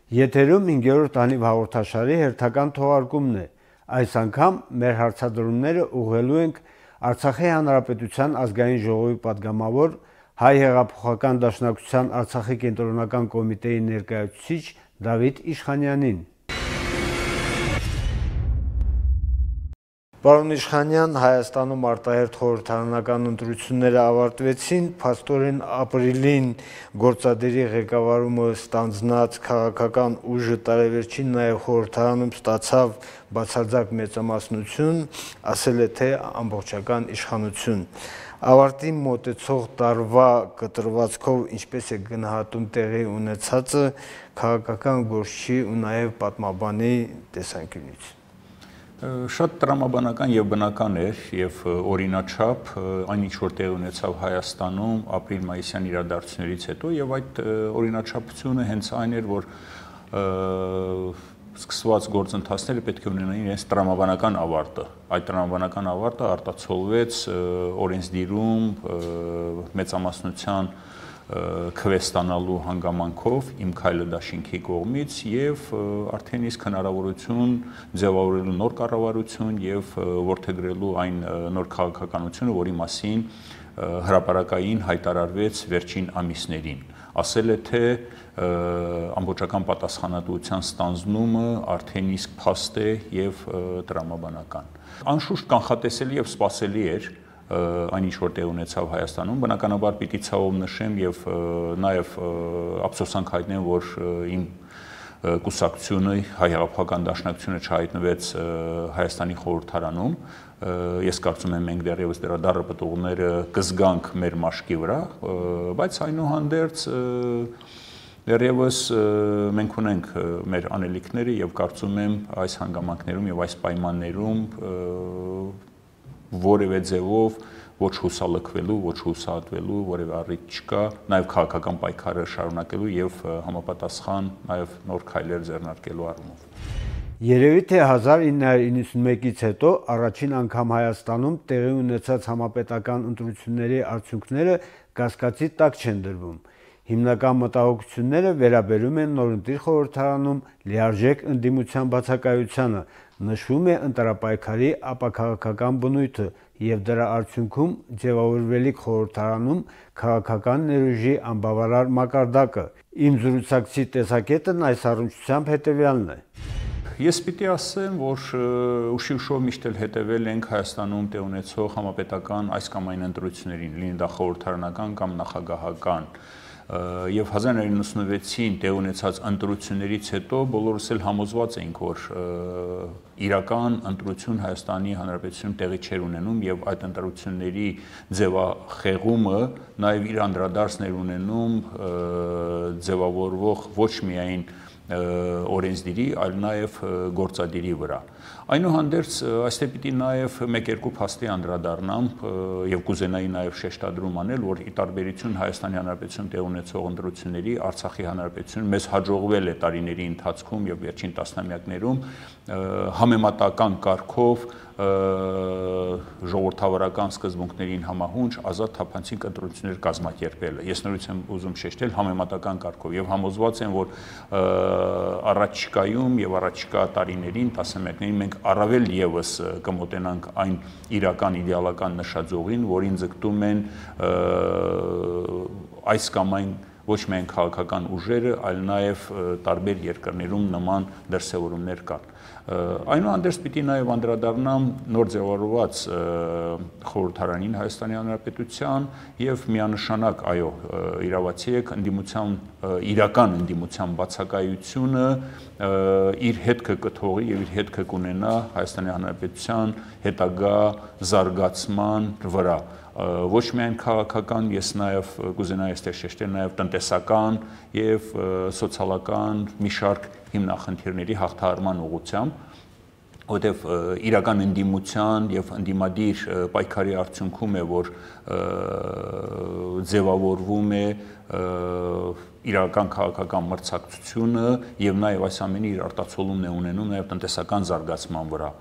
Եթերում 5-րդ անիվ հաղորդաշարի հերթական թողարկումն է։ Այս անգամ մեր հարցադրումները ուղղելու ենք Արցախի Հանրապետության ազգային ժողովի պատգամավոր Հայ հեղափոխական դաշնակցության Արցախի կենտրոնական կոմիտեի ներկայացուցիչ Դավիթ Իշխանյանին։ Պարոն Իշխանյան, Հայաստանում արտահերթ խորհրդարանական ընտրությունները ավարտվեցին, փաստորեն ապրիլին գործադերի ղեկավարումը ստանձնած քաղաքական ուժը տարեվերջին նաև խորհրդարանում ստացավ բացարձակ մեծամասնություն, ասել է թե ամբողջական իշխանություն։ Ավարտին մոտեցող տարվա կտրվածքով ինչպես է գնահատում տեղի ունեցածը քաղաքական գործչի ու նաև պատմաբանի տեսանկյունից։ Շատ տրամաբանական եւ բնական էր եւ օրինաչափ այն ինչ որ տեղի ունեցավ Հայաստանում ապրիլ-մայիսյան իրադարձություններից հետո եւ այդ օրինաչափությունը հենց այն էր որ սկսված գործընթացները պետք է ունենային իրենց տրամաբանական ավարտը։ Այդ տրամաբանական ավարտը արտացոլվեց օրենսդիրում մեծամասնության քվեստանալու հանգամանքով իմ քայլը դաշինքի կողմից եւ արդեն իսկ հնարավորություն ձևավորելու նոր կառավարություն եւ որդեգրելու այն նոր քաղաքականությունը, որի մասին հրապարակային հայտարարվեց վերջին ամիսներին։ Ասել է թե ամբողջական պատասխանատվության ստանձնումը արդեն իսկ փաստ է եւ տրամաբանական։ Անշուշտ կանխատեսելի եւ սպասելի էր այն ինչ որ տեղ ունեցավ Հայաստանում, բնականաբար պիտի ցավով նշեմ եւ նաեւ ափսոսանք հայտնեմ, որ իմ կուսակցությունը Հայ հեղափոխական դաշնակցությունը չհայտնվեց Հայաստանի խորհրդարանում։ Ես կարծում եմ մենք դեռևս դրա դառը պտուղները կզգանք մեր մաշկի վրա, բայց այնուհանդերձ դեռևս մենք ունենք մեր անելիքները եւ կարծում եմ այս հանգամանքներում եւ այս պայմաններում որևէ ձևով ոչ հուսալքվելու, ոչ հուսահատվելու որևէ առիթ չկա, նաև քաղաքական պայքարը շարունակելու եւ համապատասխան նաև նոր քայլեր ձեռնարկելու առումով։ Երևի թե 1991-ից հետո առաջին անգամ Հայաստանում տեղի ունեցած համապետական ընտրությունների արդյունքները կասկածի տակ չեն դրվում։ Հիմնական մտահոգությունները վերաբերում են նորընտիր խորհրդարանում լիարժեք ընդդիմության բացակայությանը, նշվում է ընտրապայքարի ապաքաղաքական բնույթը եւ դրա արդյունքում ձևավորվելիք խորհրդարանում քաղաքական ներուժի անբավարար մակարդակը։ Իմ զրուցակցի տեսակետն այս առնչությամբ հետեւյալն է։ Ես պիտի ասեմ, որ ուշիուշով միշտ էլ հետևել ենք Հայաստանում տեղ ունեցող համապետական այս կամ այն ընտրություններին, լինի դա խորհրդարանական կամ նախագահական։ Եվ 1996-ին տեղ ունեցած ընտրություններից հետո բոլորս էլ համոզված էինք, որ իրական ընտրություն Հայաստանի Հանրապետությունում տեղի չէր ունենում եւ այդ ընտրությունների ձևախեղումը նաեւ իր անդրադարձներ ունենում ձևավորվող ոչ միայն օրենսդիրի, այլ նաև գործադիրի վրա։ Այնուհանդերձ այստեղ պիտի նաև մեկ-երկու փաստի անդրադառնամ եւ կուզենայի նաև շեշտադրում անել, որ ի տարբերություն Հայաստանի Հանրապետությունում տեղ ունեցող ընտրությունների Արցախի Հանրապետությունում մեզ հաջողվել է տարիների ընթացքում եւ վերջին տասնամյակներում համեմատական կարգով ժողովրդավարական սկզբունքներին համահունչ ազատ թափանցիկ ընտրություններ կազմակերպելը։ Ես նորից եմ ուզում շեշտել համեմատական կարգով եւ համոզված եմ, որ առաջիկայում եւ առաջիկա տարիներին, տասնամյակներին մենք առավել եւս կմոտենանք այն իրական իդեալական նշաձողին, որին ձգտում են այս կամ այն ոչ միայն քաղաքական ուժերը, այլ նաև տարբեր երկրներում նման դրսևորումներ կան։ Այնուհանդերձ պիտի նաև անդրադառնամ նոր ձևավորված խորհրդարանին Հայաստանի Հանրապետության եւ միանշանակ, այո, իրավացի եք, իրական ընդդիմության բացակայությունը իր հետքը կթողի եւ իր հետքը կունենա Հայաստանի Հանրապետության հետագա զարգացման վրա։ Ոչ միայն քաղաքական, ես նաև կուզենայի այստեղ շեշտել նաև տնտեսական եւ սոցիալական մի շարք հիմնախնդիրների հաղթահարման ուղղությամբ, որտեղ իրական ընդդիմության եւ ընդդիմադիր պայքարի արդյունքում է, որ ձևավորվում է իրական քաղաքական մրցակցությունը եւ նաեւ այս ամենի իր արտացոլումն է ունենում նաեւ տնտեսական զարգացման վրա։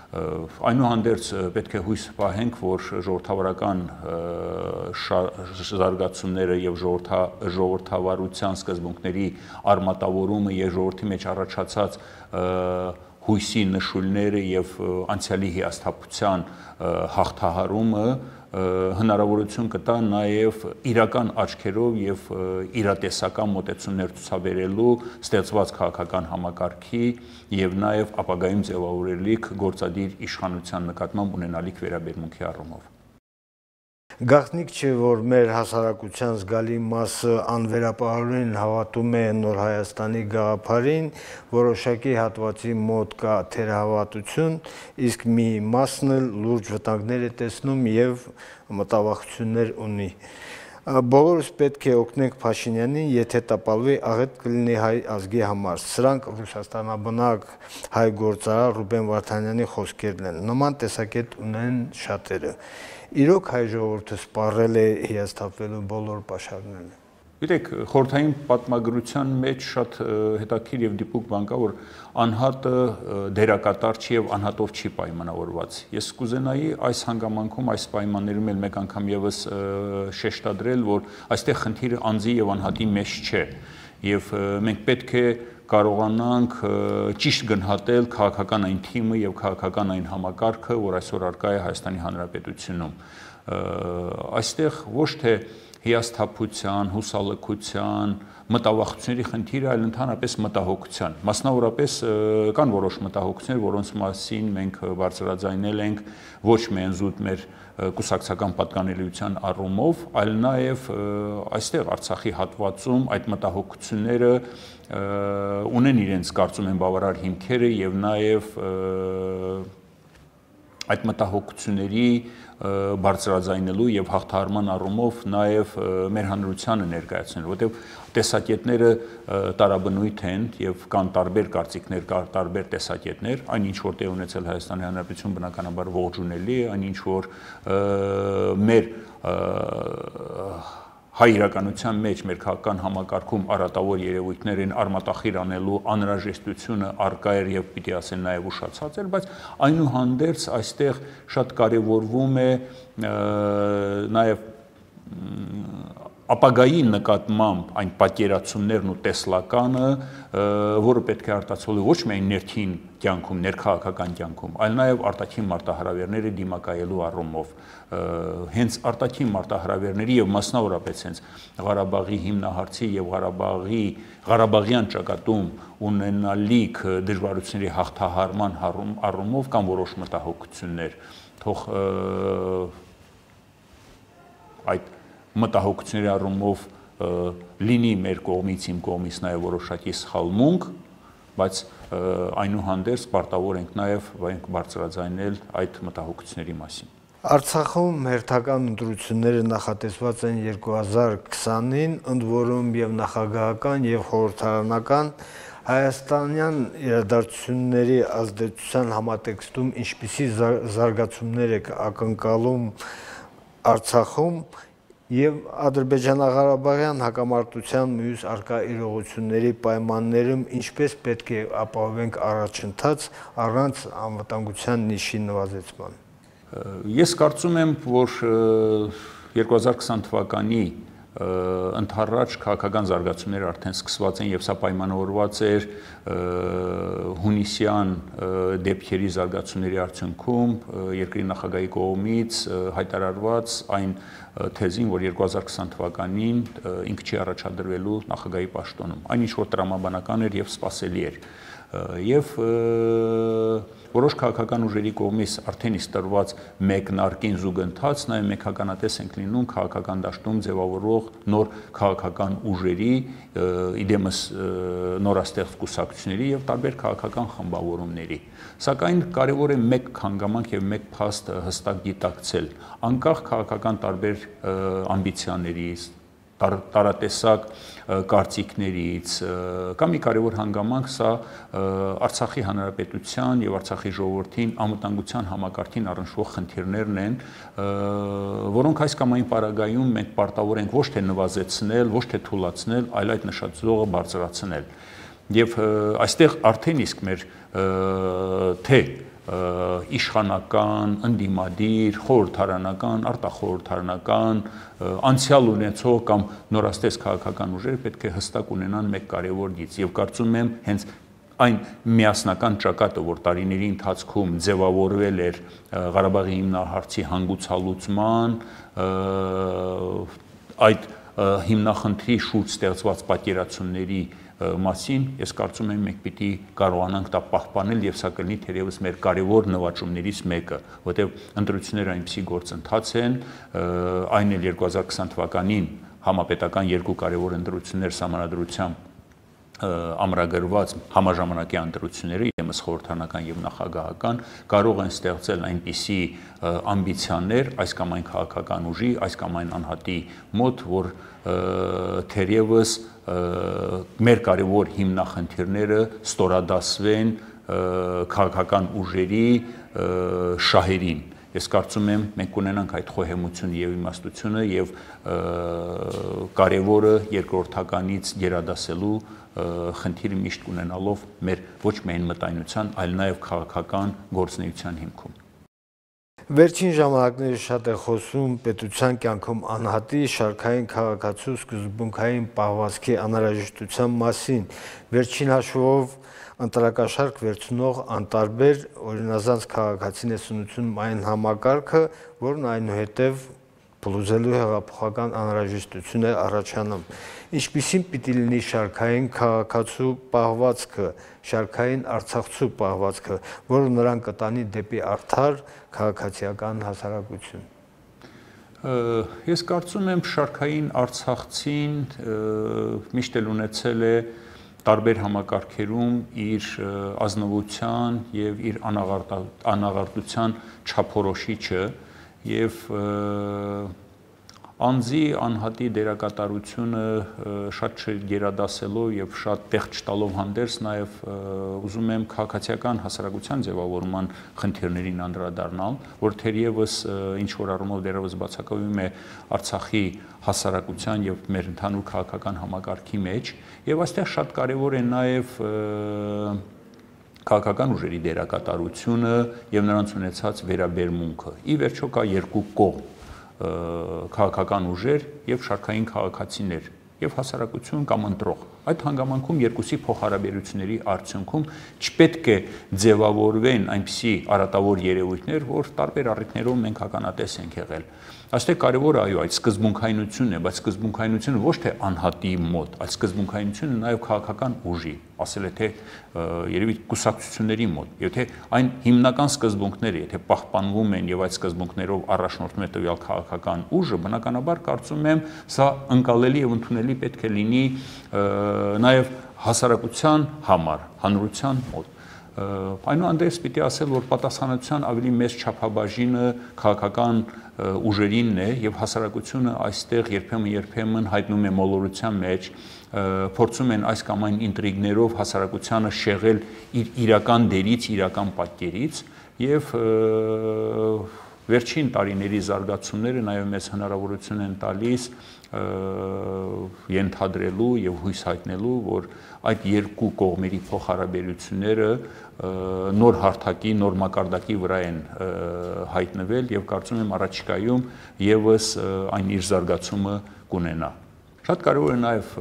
Այնուհանդերձ պետք է հույս պահենք, որ ժողովրդավարական զարգացումները եւ ժողովրդավարության սկզբունքների արմատավորումը եւ ժողովրդի մեջ առաջացած հույսի նշույլները եւ անցյալի հիասթափության հաղթահարումը հնարավորություն կտա նաև իրական աչքերով եւ իրատեսական մոտեցումներ ցուցաբերելու ստեղծված քաղաքական համակարգի եւ նաև ապագայում ձևավորելիք գործադիր իշխանության նկատմամբ ունենալիք վերաբերմունքի առումով։ Գաղտնիք չէ, որ մեր հասարակության զգալի մասը անվերապահորեն հավատում է Նոր Հայաստանի գաղափարին, որոշակի հատվածի մոտ կա թերահավատություն, իսկ մի մասն էլ լուրջ վտանգներ է տեսնում եւ մտավախություններ ունի։ Բոլորս պետք է օգնենք Փաշինյանին, եթե տապալվի աղետ կլինի հայ ազգի համար։ Սրանք Ռուսաստանաբնակ հայ գործարար Ռուբեն Վարդանյանի խոսքերն են։ Նման տեսակետ ունեն շատերը։ Իրոք հայ ժողովուրդը սպառել է հիասթափվելու բոլոր պաշարները։ Գիտեք, խորհրդային պատմագրության մեջ շատ հետաքրքիր եւ դիպուկ բան կա, որ անհատը դերակատար չի եւ անհատով չի պայմանավորված։ Ես կուզենայի այս հանգամանքում, այս պայմաններում էլ մեկ անգամ եւս շեշտադրել, որ այստեղ խնդիրը անձի եւ անհատի մեջ չէ, եւ մենք պետք է կարողանանք ճիշտ գնահատել քաղաքական այն թիմը եւ քաղաքական այն համակարգը, որ այսօր առկա է Հայաստանի Հանրապետությունում։ Այստեղ ոչ թե հիասթափության, հուսալքության, մտավախությունների խնդիրը, այլ ընդհանրապես մտահոգության։ Մասնավորապես կան որոշ մտահոգություններ, որոնց մասին մենք բարձրաձայնել ենք ոչ միայն զուտ մեր կուսակցական պատկանելիության առումով, այլ նաև այստեղ Արցախի հատվածում այդ մտահոգությունները ունեն իրենց կարծում եմ բավարար հիմքերը եւ նաև այդ մտահոգությունների բարձրաձայնելու եւ հաղթահարման առումով նաեւ մեր հանրությանը ներկայացնելու, որտեղ տեսակետները տարաբնույթ են եւ կան տարբեր կարծիքներ, տարբեր տեսակետներ, այն ինչ որ տեղ ունեցել Հայաստանի Հանրապետություն բնականաբար ողջունելի է, այն ինչ որ մեր հայ իրականության մեջ մեր քաղաքական համակարգում արատավոր երևույթներ են արմատախիր անելու անհրաժեշտությունը առկա էր եւ պիտի ասեն նաեւ ուշացած էր, բայց այնուհանդերձ այստեղ շատ կարեւորվում է նաեւ ապագայի նկատմամբ այն պատկերացումներն ու տեսլականը, որը պետք է արտացոլի ոչ միայն ներքին կյանքում, ներքաղաքական կյանքում, այլ նաև արտաքին մարտահրավերները դիմակայելու առումով։ Հենց արտաքին մարտահրավերների եւ մասնավորապես հենց Ղարաբաղի հիմնահարցի եւ Ղարաբաղյան ճակատում ունենալիք դժվարությունների հաղթահարման առումով կան որոշ մտահոգություններ։ Թող այդ մտահոգությունների առումով լինի մեր կողմից, իմ կողմից նաև որոշակի սխալմունք, բայց այնուհանդերձ պարտավոր ենք նաև բարձրաձայնել այդ մտահոգությունների մասին։ Արցախում հերթական ընտրությունները նախատեսված են 2020-ին, ընդ որում եւ նախագահական եւ խորհրդարանական հայաստանյան իրադարձությունների ազդեցության համատեքստում ինչպիսի զարգացումներ է ակնկալում Արցախում եւ Ադրբեջանա-Ղարաբաղյան հակամարտության մյուս արկա իրողությունների պայմաններում ինչպես պետք է ապահովենք առաջընթաց առանց անվտանգության նիշի նվազեցման։ Ես կարծում եմ, որ 2020 թվականի ընդառաջ քաղաքական զարգացումները արդեն սկսված են եւ սա պայմանավորված էր հունիսյան դեպքերի զարգացումների արդյունքում երկրի նախագահի կողմից հայտարարված այն թեզին, որ 2020 թվականին ինքը չի առաջադրվելու նախագահի պաշտոնում։ Այն ինչ որ տրամաբանական էր եւ սպասելի էր։ Եվ որոշ քաղաքական ուժերի կողմից արդեն իսկ տրված մեկնարկին զուգընթաց, նաև մենք հականատես ենք լինում քաղաքական դաշտում ձևավորող նոր քաղաքական ուժերի, իդեմս նորաստեղծ կուսակցությունների եւ տարբեր քաղաքական խմբավորումների։ Սակայն կարևոր է մեկ հանգամանք եւ մեկ փաստ հստակ դիտակցել, անկախ քաղաքական տարբեր ամբիցիաներից, տարատեսակ կարծիքներից, կամ մի կարևոր հանգամանք սա Արցախի հանրապետության եւ Արցախի ժողովրդին անվտանգության համակարգին առնչվող խնդիրներն են, որոնք այս կամ այն պարագայում մենք պարտավոր ենք ոչ թե նվազեցնել, ոչ թե թուլացնել, այլ այդ նշած զողը բարձրացնել։ Եվ այստեղ արդեն իսկ մեր թե իշխանական, ընդդիմադիր, խորհրդարանական, արտախորհրդարանական, անցյալ ունեցող կամ նորաստեղծ քաղաքական ուժերը պետք է հստակ ունենան մեկ կարևոր գիծ եւ կարծում եմ հենց այն միասնական ճակատը, որ տարիների ընթացքում ձևավորվել էր Ղարաբաղի հիմնահարցի հանգուցալուծման, այդ հիմնախնդրի շուրջ ստեղծված պատկերացումների մասին, ես կարծում եմ մենք պիտի կարողանանք դա պահպանել եւ սա կլինի թերևս մեր կարևոր նվաճումներից մեկը, որտեղ ընտրությունները այնպիսի գործընթաց են, այն էլ 2020 թվականին համապետական երկու կարևոր ընտրություններ սահմանադրությամբ ամրագրված համաժամանակի ընտրությունները, եմս խորհրդարանական եւ նախագահական, կարող են ստեղծել այնպիսի ամբիցիաներ այս կամ այն քաղաքական ուժի, այս կամ այն անհատի մոտ, որ թերևս մեր կարևոր հիմնախնդիրները ստորադասվեն քաղաքական ուժերի շահերին։ Ես կարծում եմ մենք ունենանք այդ խոհեմությունը եւ իմաստությունը եւ կարևորը երկրորդականից գերադասելու խնդիրը միշտ ունենալով մեր ոչ միայն մտայնության, այլ նաեւ քաղաքական գործունեության հիմքում։ Վերջին ժամանակների շատ է խոսում պետության կյանքում անհատի շարքային քաղաքացու սկզբունքային պահվածքի անհրաժեշտության մասին։ Վերջին հաշվով ընտրակաշարք վերցնող անտարբեր օրինազանց քաղաքացին է սնուցում այն համակարգը, որն այնուհետև փլուզելու հեղափոխական անհրաժեշտություն է առաջանում։ Ինչպիսին պիտի լինի շարքային քաղաքացու պահվածքը, շարքային արցախցու պահվածքը, որը նրան կտանի դեպի արդար քաղաքացիական հասարակություն։ Ես կարծում եմ շարքային արցախցին միշտ էլ ունեցել է տարբեր համակարգերում իր ազնվության եւ իր անաղարտության չափորոշիչը եւ անձի անհատի դերակատարությունը շատ չգերադասելով եւ շատ տեղ չտալով հանդերձ նաեւ ուզում եմ քաղաքացիական հասարակության ձևավորման խնդիրներին անդրադառնալ, որ թերևս ինչ որ առումով դեռևս բացակայում է Արցախի հասարակության եւ մեր ընդհանուր քաղաքական համակարգի մեջ եւ այստեղ շատ կարեւոր է նաեւ քաղաքական ուժերի դերակատարությունը եւ նրանց ունեցած վերաբերմունքը։ Ի վերջո կա երկու կողմ քաղաքական ուժեր եւ շարքային քաղաքացիներ եւ հասարակություն կամ ընտրող։ Այդ հանգամանքում երկուսի փոխհարաբերությունների արդյունքում չպետք է ձևավորվեն այնպիսի արատավոր երևույթներ, որ տարբեր առիթներով մենք ականատես ենք եղել։ Այստեղ կարևորը այո, այդ սկզբունքայնությունն է, բայց սկզբունքայնությունը ոչ թե անհատի մոտ, այլ սկզբունքայնությունը նաեւ քաղաքական ուժի, ասել է թե երևի կուսակցությունների մոտ, եթե այն հիմնական սկզբունքները, եթե պահպանվում են եւ այդ սկզբունքներով առաջնորդվում է տվյալ քաղաքական ուժը, բնականաբար կարծում եմ սա ընկալելի եւ ընդունելի պետք է լինի նաեւ հասարակության համար, հանրության մոտ։ Այնուհանդերձ պիտի ասել, որ պատասխանատվության ավելի մեծ չափաբաժինը քաղաքական ուժերինն է եւ հասարակությունը այստեղ երբեմն հայտնում է մոլորության մեջ, փորձում են այս կամ այն ինտրիգներով հասարակությանը շեղել իր իրական դերից, իրական պատկերից եւ վերջին տարիների զարգացումները նաեւ մեծ հնարավորություն են տալիս ենթադրելու եւ հույս հայտնելու, որ այդ երկու կողմերի փոխհարաբերությունները նոր հարթակի, նոր մակարդակի վրա են հայտնվել եւ կարծում եմ առաջիկայում եւս այն իր զարգացումը կունենա։ Շատ կարևոր է նաեւ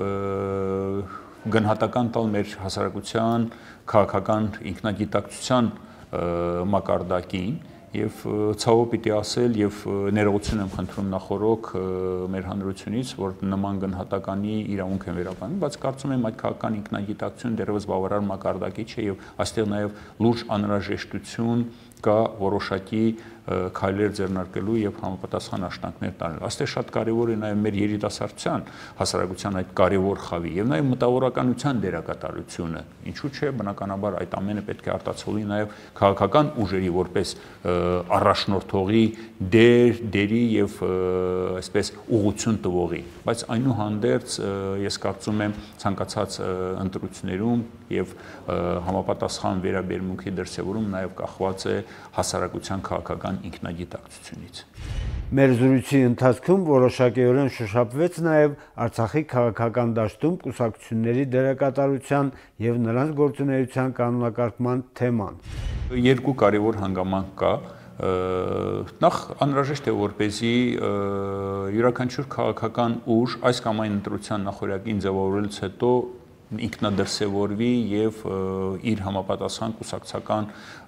գնահատական տալ մեր հասարակության քաղաքական ինքնագիտակցության մակարդակին եւ ցավոք պիտի ասել եւ ներողություն եմ խնդրում նախորոք մեր հանրությունից, որ նման գնահատականի իրավունք են վերապանում, բայց կարծում եմ այդ քաղաքական ինքնագիտակցությունը դեռևս բավարար մակարդակի չէ եւ այստեղ նաեւ լուրջ անհրաժեշտություն կա որոշակի քայլեր ձեռնարկելու եւ համապատասխան աշտանքներ տալու։ Այստեղ շատ կարեւոր է նաեւ մեր երիտասարդության հասարակության այդ կարեւոր խավի եւ նաեւ մտավորականության դերակատարությունը։ Ինչու՞ չէ, բնականաբար այդ ամենը պետք է արտացոլի նաեւ քաղաքական ուժերի որպես առաջնորդողի դերի եւ այսպես ուղղություն տվողի, բայց այնուհանդերձ ես կարծում եմ ցանկացած ընտրություններում եւ համապատասխան վերաբերմունքի դրսեւորում նաեւ կախված է հասարակության քաղաքական ինքնագիտակցությունից։ Մեր զրույցի ընթացքում որոշակիորեն շոշափվեց նաև Արցախի քաղաքական դաշտում կուսակցությունների դերակատարության եւ նրանց գործունեության կանոնակարգման թեման։ Երկու կարևոր հանգամանք կա։ Նախ անհրաժեշտ է որպեսզի յուրաքանչյուր քաղաքական ուժ այս կամ այն ընտրության նախօրյակին ձևավորելուց հետո ինքնադրսևորվի եւ իր համապատասխան կուսակցական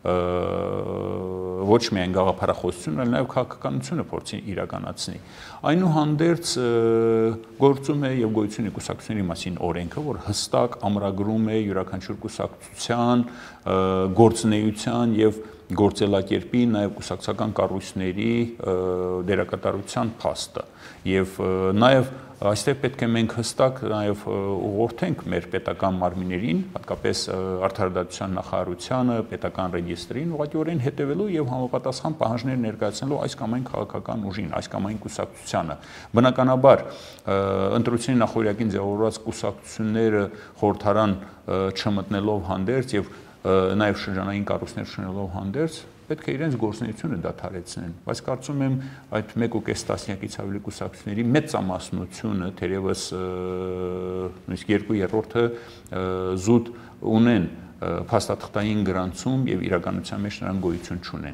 ոչ միայն գաղափարախոսությունը, այլ նաեւ քաղաքականությունը փորձի իրականացնի։ Այնուհանդերձ գործում է եւ գոյություն է կուսակցությունների մասին օրենքը, որ հստակ ամրագրում է յուրաքանչյուր կուսակցության գործունեության եւ գործելակերպի նաեւ կուսակցական կառույցների դերակատարության փաստը եւ նաեւ այստեղ պետք է մենք հստակ նաև ուղղորդենք մեր պետական մարմիններին, հատկապես Արդարադատության նախարարությանը, պետական ռեգիստրին, ուղղակիորեն հետևելու եւ համապատասխան պահանջներ ներկայացնելու այս կամ այն քաղաքական ուժին, այս կամ այն կուսակցությանը։ Բնականաբար, ընտրությունների նախօրյակին ձևավորված կուսակցությունները խորհրդարան չմտնելով հանդերձ եւ նաև շրջանային կառույցներ շնորհելով հանդերձ պետք է իրենց գործունեությունը դադարեցնեն, բայց կարծում եմ այդ 1.5 տասնյակից ավելի կուսակցությունների մեծամասնությունը, թերևս նույնիսկ 2/3-ը զուտ ունեն փաստաթղթային գրանցում եւ իրականության մեջ նրանք գոյություն չունեն։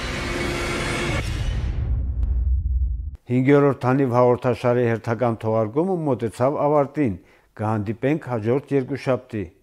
5-րդ թանիվ հաղորդաշարի հերթական թողարկումը մոտեցավ ավարտին։ Կհանդիպենք հաջորդ երկուշաբթի։